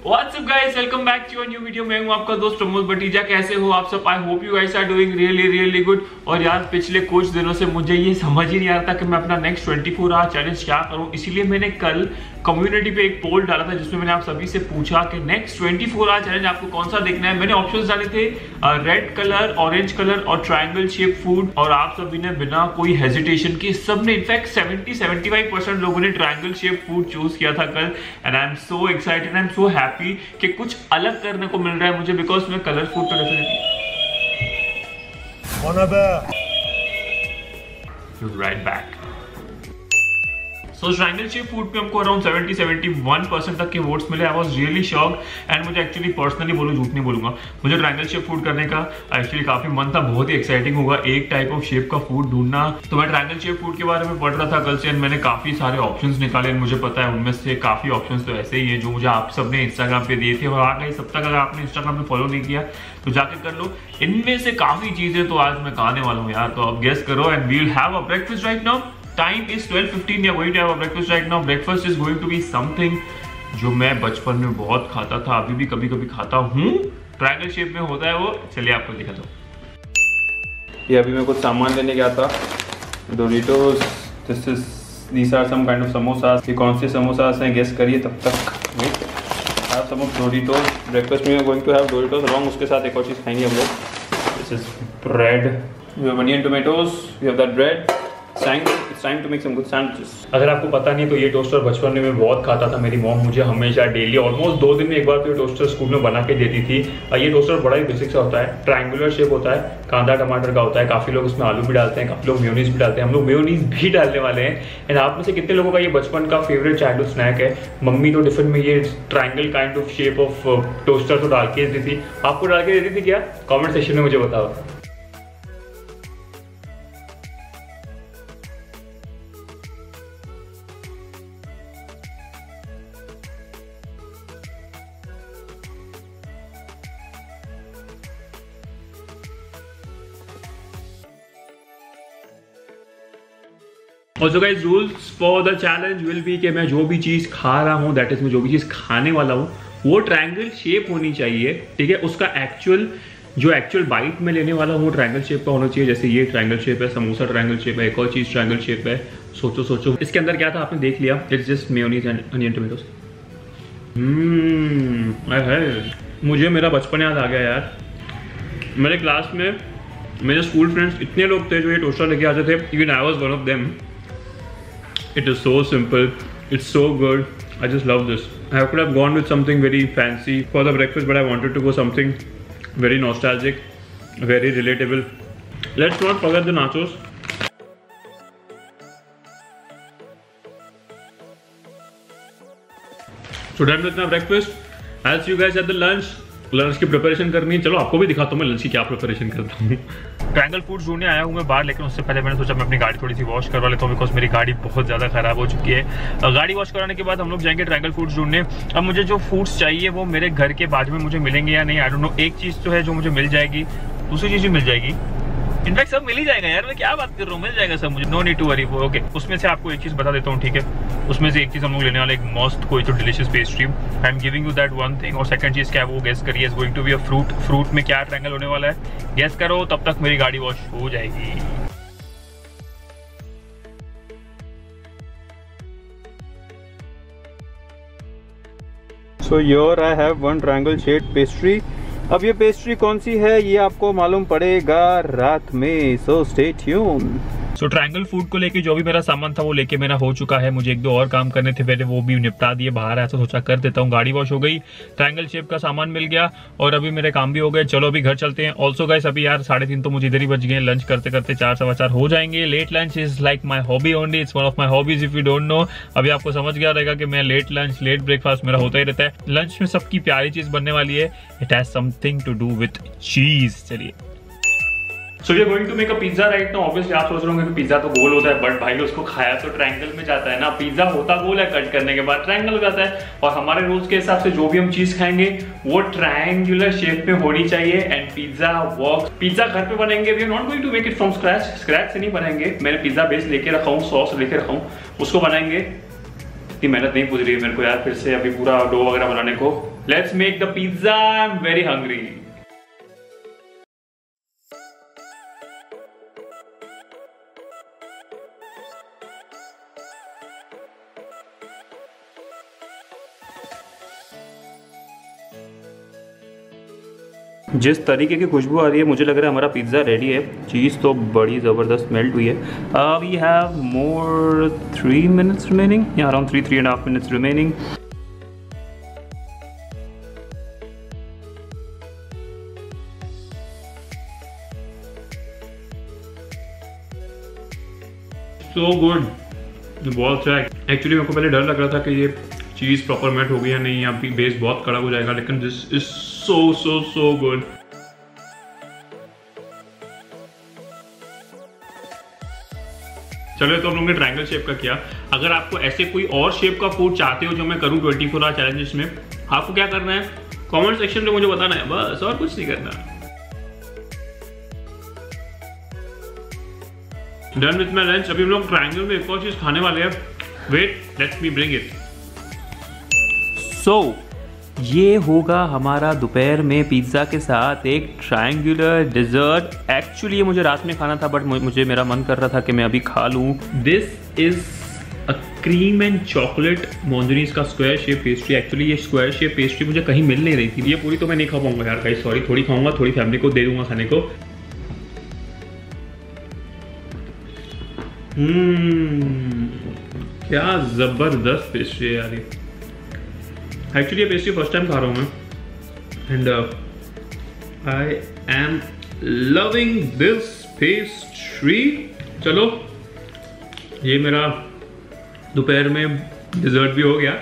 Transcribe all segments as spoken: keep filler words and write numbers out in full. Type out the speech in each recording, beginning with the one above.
What's up guys, welcome back to a new video। मैं हूं आपका दोस्त प्रमोद भतीजा। कैसे हो आप सब? I hope you guys are doing really really good. और यार पिछले कुछ दिनों से मुझे ये समझ ही नहीं आ रहा था कि मैं अपना next twenty four hour challenge क्या करूं, इसीलिए मैंने कल कम्युनिटी पे एक पोल डाला था जिसमें मैंने आप सभी से पूछा कि next twenty four hour challenge आपको कौन सा देखना है। मैंने ऑप्शंस डाले थे रेड कलर, ऑरेंज कलर और ट्रायंगल शेप फूड, और आप सभी ने बिना कोई हेजिटेशन के सबने in fact seventy seventy five percent लोगों ने ट्रायंगल शेप फूड चूज किया था कल। And I am so excited, I am so happy कि कुछ अलग करने को मिल रहा है मुझे, बिकॉज मैं कलर फूड तो definitely right back. So triangle shape food पे हमको around seventy seventy one percent तक के वोट्स मिले। I was really shocked. And मुझे एक्चुअली पर्सनली बोलूं, झूठ नहीं बोलूंगा, मुझे ट्रायंगल शेप फूड करने का एक्चुअली काफी मन था। बहुत ही एक्साइटिंग होगा एक टाइप ऑफ शेप का फूड ढूंढना। तो मैं ट्रायंगल शेप फूड के बारे में पढ़ रहा था कल से, एंड मैंने काफी सारे ऑप्शंस निकाले। मुझे पता है उनमें से काफी ऑप्शंस तो ऐसे ही है जो मुझे आप सबने इंस्टाग्राम पे दिए थे, और आगे इस हफ्ते अगर आपने इंस्टाग्राम पे फॉलो नहीं किया तो जाके कर लो। इनमें से काफी चीजें तो आज मैं खाने वाला हूँ यार, तो अब गेस करो। And we will have a breakfast right now. Time is twelve fifteen. We are going to have a breakfast right now. Breakfast is going to be something जो मैं बचपन में बहुत खाता था, अभी भी कभी कभी खाता हूँ। ट्रायंगल शेप में होता है वो, चलिए आपको दिखाता हूँ। ये अभी मैं कुछ सामान लेने गया था। Doritos, this is these are some kind of samosas. ये कौन से समोसास हैं गेस करिए तब तक। आप सम ऑफ डोरिटोस। ब्रेकफास्ट में going to have Doritos along, उसके साथ एक और चीज़ खाएंगे हम लोग। This is bread, we have onion tomatoes, we have that bread. It's time to make some good sandwiches. अगर आपको पता नहीं तो ये टोस्टर बचपन में मैं बहुत खाता था। मेरी मॉम मुझे हमेशा डेली ऑलमोस्ट दो दिन में एक बार तो ये टोस्टर स्कूल में बना के देती थी। ये टोस्टर बड़ा ही बेसिक सा होता है, ट्रायंगुलर शेप होता है, कांदा टमाटर का होता है। काफी लोग उसमें आलू भी डालते हैं, काफी लोग मेयोनीज भी डालते हैं। हम लोग मेयोनीज भी डालने वाले हैं। एंड आप में से कितने लोगों का ये बचपन का फेवरेट चाइल्डहुड स्नैक है? मम्मी तो टिफिन में ये triangle kind of shape of toaster तो डाल के देती थी। आपको डाल के देती थी क्या? कॉमेंट सेक्शन में मुझे बताओ। Also guys, rules for the challenge will be कि मैं जो भी चीज़ खा रहा हूँ, दैट इज मैं जो भी चीज़ खाने वाला हूँ वो ट्रायंगल शेप होनी चाहिए, ठीक है। उसका एक्चुअल जो एक्चुअल बाइट में लेने वाला हूँ वो ट्रायंगल शेप का होना चाहिए। जैसे ये ट्रायंगल शेप है, समोसा ट्रायंगल शेप है, एक और चीज़ ट्रायंगल शेप है। सोचो सोचो इसके अंदर क्या था, आपने देख लिया। It's just mayonnaise and onion tomatoes. Hmm, मुझे मेरा बचपन याद आ गया यार। मेरे क्लास में मेरे स्कूल फ्रेंड्स इतने लोग थे जो ये टोस्टर लेके आते थे। Even I was one of them. It is so simple, it's so good, I just love this. I could have gone with something very fancy for the breakfast, but I wanted to go something very nostalgic, very relatable. Let's not forget the nachos. So done with my breakfast. I'll see you guys at the lunch. Lunch की preparation करनी है। चलो आपको भी दिखाता हूँ मैं lunch की क्या प्रिपरेशन करता हूँ। ट्रायंगल फूड ढूंढने आया हूँ मैं बाहर, लेकिन उससे पहले मैंने सोचा मैं अपनी गाड़ी थोड़ी सी वॉश करवा लेता हूँ, बिकॉज मेरी गाड़ी बहुत ज़्यादा खराब हो चुकी है। गाड़ी वॉश कराने के बाद हम लोग जाएंगे ट्रायंगल फूड्स ढूंढने। अब मुझे जो फूड्स चाहिए वो मेरे घर के बाजू में मुझे मिलेंगे या नहीं, आई डोंट नो। एक चीज़ तो है जो मुझे मिल जाएगी, दूसरी चीज़ भी मिल जाएगी। इनफैक्ट सब मिल ही जाएगा यार, मैं क्या बात कर रहा हूँ, मिल जाएगा सब मुझे। No need to worry. Okay, उसमें से आपको एक चीज़ बता देता हूँ, ठीक है। उसमें से एक चीज़ हम लोग लेने वाले, एक मस्त कोई तो delicious pastry. I am giving you that one thing. और सेकंड चीज़ क्या है वो गेस करिए। Is going to be a fruit. Fruit में क्या ट्रायंगल होने वाला है गेस करो, तब तक मेरी गाड़ी वॉश हो जाएगी। So here I have one triangle shaped pastry. अब ये पेस्ट्री कौन सी है ये आपको मालूम पड़ेगा रात में, so stay tune. So triangle food को लेके जो भी मेरा सामान था वो लेके मेरा हो चुका है। मुझे एक दो और काम करने थे पहले, वो भी निपटा दिए। बाहर आया तो सोचा कर देता हूँ। गाड़ी वॉश हो गई, ट्रायंगल शेप का सामान मिल गया, और अभी मेरे काम भी हो गए। चलो अभी घर चलते हैं। ऑल्सो गाइस अभी यार साढ़े तीन तो मुझे इधर ही बच गए। लंच करते करते चार सवा चार हो जाएंगे। Late lunch is like my hobby only, it's one of my hobbies if you don't know. अभी आपको समझ गया रहेगा कि मैं लेट लंच लेट ब्रेकफास्ट मेरा होता ही रहता है। लंच में सबकी प्यारी चीज बनने वाली है, it has something to do with cheese. चलिए, so we are going to make a pizza right now. Obviously आप सोच रहे होंगे कि पिज्जा तो गोल होता है, बट भाई उसको खाया तो ट्रायंगल में जाता है ना। पिज्जा होता गोल है, कट करने के बाद ट्रायंगल हो जाता है। और हमारे रूल्स के हिसाब से जो भी हम चीज खाएंगे वो ट्रायंगुलर शेप में होनी चाहिए। And pizza works. पिज्जा घर पे बनेंगे, we are not going to make it from scratch. Scratch से नहीं बनाएंगे। मैंने पिज्जा बेस लेके रखा हूँ, सॉस लेके रखा हूँ, उसको बनाएंगे। इतनी मेहनत नहीं पूछ रही है मेरे को यार फिर से अभी पूरा डो वगैरह बनाने को। Let's make the pizza. I am very hungry. जिस तरीके की खुशबू आ रही है मुझे लग रहा है हमारा पिज़्ज़ा रेडी है। चीज़ तो बड़ी ज़बरदस्त मेल्ट हुई है। We have more three minutes remaining, या around three three and half minutes remaining. So good, बहुत अच्छा है। एक्चुअली मेरे को पहले डर लग रहा था कि ये चीज़ प्रॉपर मेल्ट हो गई या नहीं, यहाँ पे बेस बहुत कड़क हो जाएगा, लेकिन this is so so so good. चलो तो हम लोगों ने ट्रायंगल शेप का किया। अगर आपको ऐसे कोई और शेप का फूड चाहते हो जो मैं करूँ ट्वेंटी फोर आवर चैलेंजेस में, आपको क्या करना है कमेंट सेक्शन में मुझे बताना है, बस और कुछ नहीं करना। Done with my lunch. अभी हम लोग ट्रायंगल में एक और चीज खाने वाले हैं। Wait, let's me bring it. So ये होगा हमारा दोपहर में पिज़्ज़ा के साथ एक ट्रायंगुलर डिज़र्ट। एक्चुअली ये मुझे रात में खाना था, बट मुझे मेरा मन कर रहा था कि मैं अभी खा लूँ। This is a cream and chocolate मोंजरीज का स्क्वायर शेप पेस्ट्री। एक्चुअली ये स्क्वायर शेप पेस्ट्री मुझे कहीं मिल नहीं रही थी। ये पूरी तो मैं नहीं खा पाऊंगा यार गाइस, सॉरी। थोड़ी खाऊंगा, थोड़ी फैमिली को दे दूंगा खाने को। हम्म, क्या जबरदस्त पेस्ट्री है यार ये। एक्चुअली ये पेस्ट्री फर्स्ट टाइम खा रहा हूँ मैं, and I am loving this pastry. चलो ये मेरा दोपहर में डिजर्ट भी हो गया।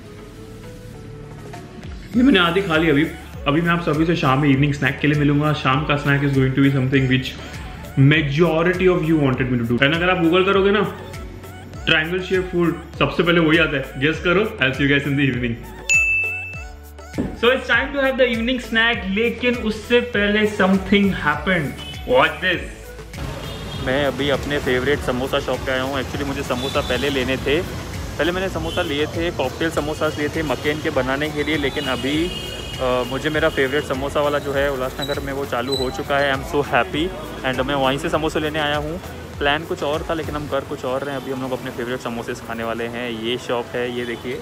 ये मैंने आधी खा ली अभी। अभी मैं आप सभी से शाम में इवनिंग स्नैक के लिए मिलूंगा। शाम का snack is going to be something which majority of you wanted me to do. And अगर आप गूगल करोगे ना ट्रायंगल शेप फूड, सबसे पहले वही आता है। गेस करो। I see you guys in the evening. So it's time to have the evening snack, लेकिन उससे पहले समथिंग हैपेंड। Watch this. मैं अभी अपने फेवरेट समोसा शॉप पे आया हूँ। एक्चुअली मुझे समोसा पहले लेने थे। पहले मैंने समोसा लिए थे, कॉकटेल समोसा लिए थे मकेन के बनाने के लिए, लेकिन अभी आ, मुझे मेरा फेवरेट समोसा वाला जो है उल्लासनगर में वो चालू हो चुका है। I am so happy. And मैं वहीं से समोसे लेने आया हूँ। प्लान कुछ और था, लेकिन हम कर कुछ और रहे हैं। अभी हम लोग अपने फेवरेट समोसे खाने वाले हैं। ये शॉप है, ये देखिए।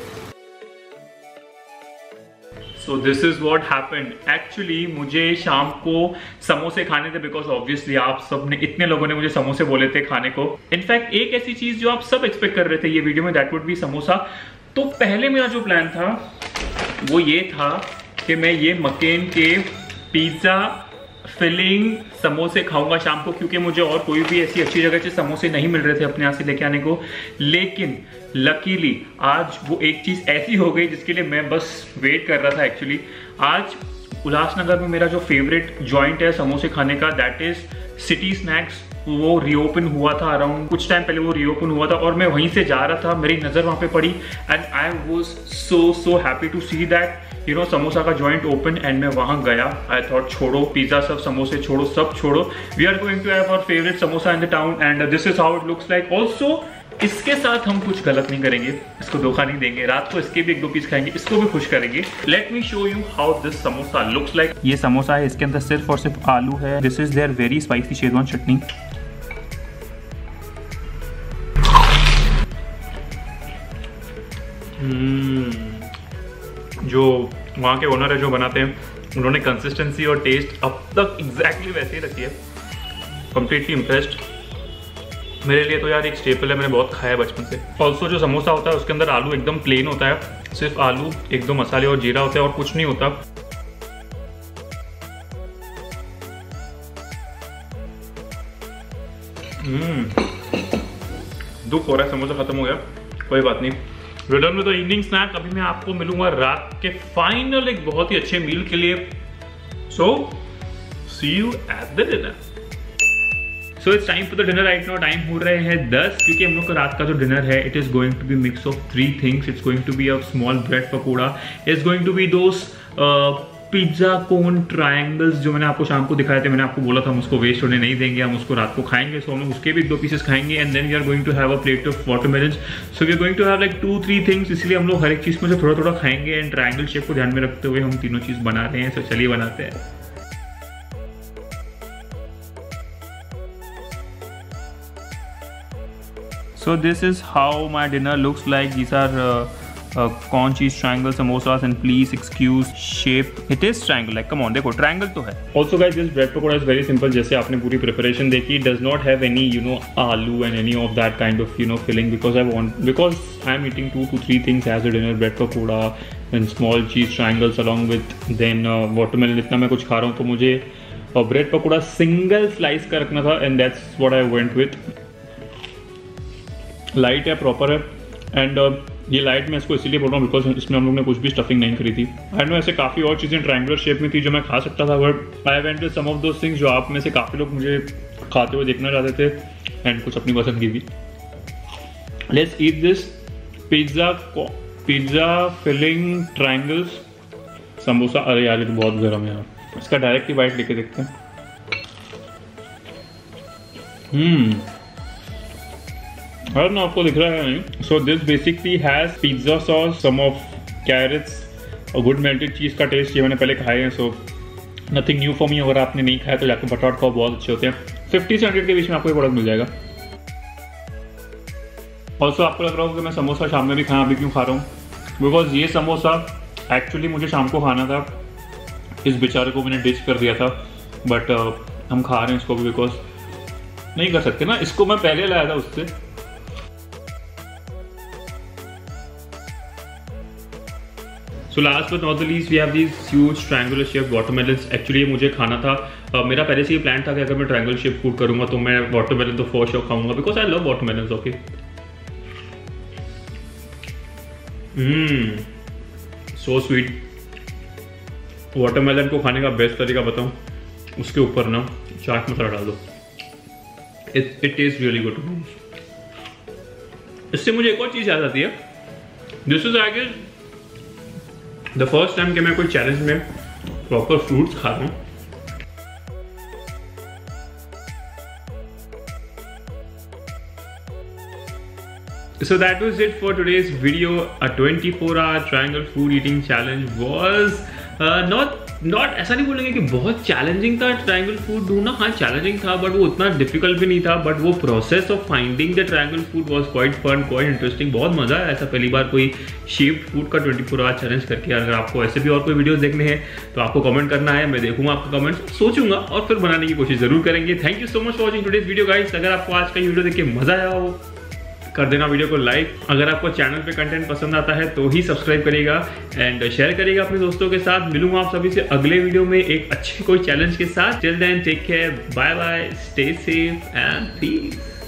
So this is what happened. Actually मुझे शाम को समोसे खाने थे, बिकॉज ऑब्वियसली आप सब ने, इतने लोगों ने मुझे समोसे बोले थे खाने को। इनफैक्ट एक ऐसी चीज जो आप सब एक्सपेक्ट कर रहे थे ये वीडियो में, दैट वुड बी समोसा। तो पहले मेरा जो प्लान था वो ये था कि मैं ये मकेन के पिज्जा फिलिंग समोसे खाऊंगा शाम को, क्योंकि मुझे और कोई भी ऐसी अच्छी जगह से समोसे नहीं मिल रहे थे अपने यहाँ से लेके आने को। लेकिन लकीली आज वो एक चीज़ ऐसी हो गई जिसके लिए मैं बस वेट कर रहा था। एक्चुअली आज उल्लासनगर में मेरा जो फेवरेट जॉइंट है समोसे खाने का, दैट इज सिटी स्नैक्स। वो रीओपन हुआ था, अराउंड कुछ टाइम पहले वो रीओपन हुआ था, और मैं वहीं से जा रहा था, मेरी नज़र वहाँ पे पड़ी, and I was so so happy to see that you know samosa का जॉइंट ओपन। एंड मैं वहाँ गया। आई थॉट छोड़ो पिज्जा सब, समोसे छोड़ो, सब छोड़ो, we are going to have our favourite samosa in the town, and this is how it looks like. Also इसके साथ हम कुछ गलत नहीं करेंगे, इसको धोखा नहीं देंगे। रात को इसके भी एक दो पीस खाएंगे, इसको भी खुश करेंगे। Let me show you how this samosa looks like. ये समोसा है, इसके अंदर सिर्फ और सिर्फ आलू है। This is their very spicy schezwan chutney. जो वहाँ के ओनर है जो बनाते हैं, उन्होंने कंसिस्टेंसी और टेस्ट अब तक एग्जैक्टली वैसे ही रखी है। Completely impressed. मेरे लिए तो यार एक स्टेपल है, मैंने बहुत खाया है बचपन से। ऑल्सो जो समोसा होता है उसके अंदर आलू एकदम प्लेन होता है, सिर्फ आलू, एक दो मसाले और जीरा होता है, और कुछ नहीं होता। हम्म, दुख हो रहा है, समोसा खत्म हो गया, कोई बात नहीं। रिटर्न में तो इवनिंग स्नैक। अभी मैं आपको मिलूंगा रात के फाइनल एक बहुत ही अच्छे मील के लिए। So see you at the dinner. So it's time for the dinner right now. Time हो रहे हैं दस, क्योंकि हम लोग का रात का जो डिनर है it is going to be mix of three things. It's going to be a small bread pakora, it's going to be those pizza cone triangles जो मैंने आपको शाम को दिखाए थे, मैंने आपको बोला था हम उसको वेस्ट होने नहीं देंगे, हम उसको रात को खाएंगे। सो हम उसके भी दो पीसेस खाएंगे and then we are going to have a plate of watermelon. So we are going to have like two three things, इसलिए हम लोग हर एक चीज़ में से थोड़ा थोड़ा खाएंगे एंड ट्रायंगल शेप को ध्यान में रखते हुए हम तीनों चीज़ बना रहे हैं। सो चलिए बनाते हैं। So this is how my dinner looks like. These are uh, uh, corn cheese triangle samosas and please excuse shape. It is triangle, like come on, देखो triangle तो है। Also guys, this bread pakora is very simple. जैसे आपने पूरी preparation देखी, it does not have any you know aloo and any of that kind of you know filling because I want because I am eating two to three things as a dinner, bread pakora and small cheese triangles along with then uh, watermelon। इतना मैं कुछ खा रहा हूँ तो मुझे uh, bread pakora single slice का रखना था and that's what I went with। Light है, प्रॉपर है एंड uh, ये लाइट मैं इसको इसीलिए बोल रहा हूँ बिकॉज इसमें हम लोग ने कुछ भी स्टफिंग नहीं करी थी। आई नो ऐसे काफ़ी और चीज़ें ट्रायंगुलर शेप में थी जो मैं खा सकता था, but I went with some of those things जो आप में से काफ़ी लोग मुझे खाते हुए देखना चाहते थे एंड कुछ अपनी पसंद की भी। Let's eat this pizza pizza filling triangles samosa. अरे यार ये तो बहुत गर्म है यार, इसका डायरेक्ट ही बाइट लेके देखते हैं। हम्म I don't know आपको दिख रहा है नहीं। So this basically has pizza sauce, some of carrots और गुड मेल्टेड चीज़ का टेस्ट। ये मैंने पहले खाए हैं, so nothing new for me. अगर आपने नहीं खाया तो जाकर बटाट खाओ, बहुत अच्छे होते हैं। फिफ्टी से हंड्रेड के बीच में आपको ये प्रोडक्ट मिल जाएगा। ऑल्सो आपको लग रहा होगा कि मैं समोसा शाम में भी खाया, अभी क्यों खा रहा हूँ? बिकॉज ये समोसा एक्चुअली मुझे शाम को खाना था, इस बेचारे को मैंने डिच कर दिया था, बट uh, हम खा रहे हैं इसको भी बिकॉज नहीं कर सकते ना, इसको मैं पहले लाया था उससे। So last but not the least we have these huge triangular shaped watermelons। Actually ये मुझे खाना था, uh, मेरा पहले से ही प्लान था कि अगर मैं ट्रायंगल शेप फूड करूँगा तो मैं वाटरमेलन तो फॉर श्योर खाऊंगा because I love watermelons. Okay hmm so sweet. Watermelon को खाने का बेस्ट तरीका बताऊँ, उसके ऊपर ना चाट मसाला डाल दो, it it taste really good. इससे मुझे एक और चीज़ याद आती है, this is I guess the first time कि मैं कोई चैलेंज में प्रॉपर फ्रूट्स खा रहा हूँ। So that was it for today's video. A twenty-four hour triangle food eating challenge was uh, not not ऐसा नहीं बोलेंगे कि बहुत चैलेंजिंग था ट्रायंगल फूड ढूंढना। हाँ चैलेंजिंग था बट वो उतना डिफिकल्ट भी नहीं था, बट वो process of finding the triangle food was quite fun, quite interesting. बहुत मजा आया ऐसा पहली बार कोई शेप्ड फूड का ट्वेंटी फोर आवर चैलेंज करके। अगर आपको ऐसे भी और कोई वीडियोस देखने हैं तो आपको कमेंट करना है, मैं देखूंगा आपका कमेंट, सोचूंगा और फिर बनाने की कोशिश जरूर करेंगे। Thank you so much for watching today's video guys. अगर आपको आज का वीडियो देख के मजा आया हो कर देना वीडियो को लाइक। अगर आपको चैनल पे कंटेंट पसंद आता है तो ही सब्सक्राइब करिएगा एंड शेयर करिएगा अपने दोस्तों के साथ। मिलूंगा आप सभी से अगले वीडियो में एक अच्छे कोई चैलेंज के साथ। Till then take care, bye bye, stay safe and piece.